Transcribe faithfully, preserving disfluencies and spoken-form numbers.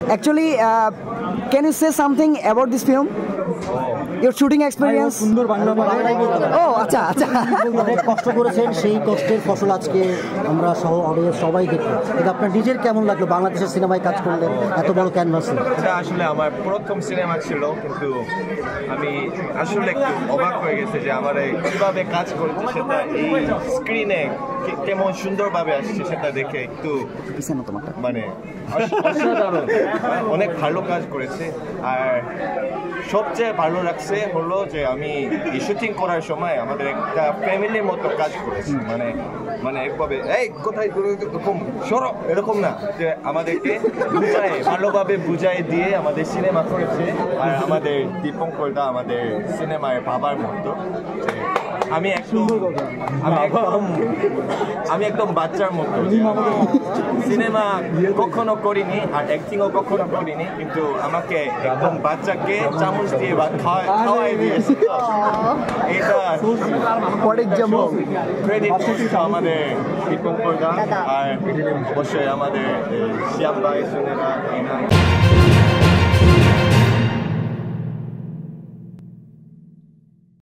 Actually, uh, can you say something about this film? Your shooting experience? সুন্দর বাংলা বাংলায় বলতে ও আচ্ছা আচ্ছা অনেক কষ্ট করেছেন, সেই কষ্টের ফসল আজকে আমরা সহ অডিয়েন্স সবাই দেখি। কিন্তু আপনার নিজের কেমন লাগলো বাংলাদেশের সিনেমায় কাজ করলেন এত বড় ক্যানভাসে? এটা আসলে আমার প্রথম সিনেমা ছিল, কিন্তু আমি আসলে একটু অবাক হয়ে গেছে যে আমার এই কীভাবে কাজ করছে সেটা এই স্ক্রিনে কেমন সুন্দরভাবে আসছে সেটা দেখে একটু মানে অসাধারণ, অনেক ভালো কাজ করেছে। আর সবচেয়ে ভালো লাগছে হলো যে আমি এই শুটিং করার সময় আমাদের একটা ফ্যামিলির মতো কাজ করেছি, মানে মানে একভাবে এই কোথায় এরকম সরো এরকম না, যে আমাদেরকে বুঝায় ভালোভাবে বুঝাই দিয়ে আমাদের সিনেমা করেছে। আর আমাদের দীপঙ্করদা আমাদের সিনেমায় বাবার মতো, আমি একদম আমি একদম আমি একদম বাচ্চার মতো, সিনেমা কখনো করিনি আর অ্যাক্টিংও কখনো করিনি, কিন্তু আমাকে একদম বাচ্চাকে চামচ দিয়ে বা খাওয়াই দিয়েছে। এটা ক্রেডিট আমাদের দীপঙ্করদা আর অবশ্যই আমাদের শ্যাম ভাই, সুনেরা।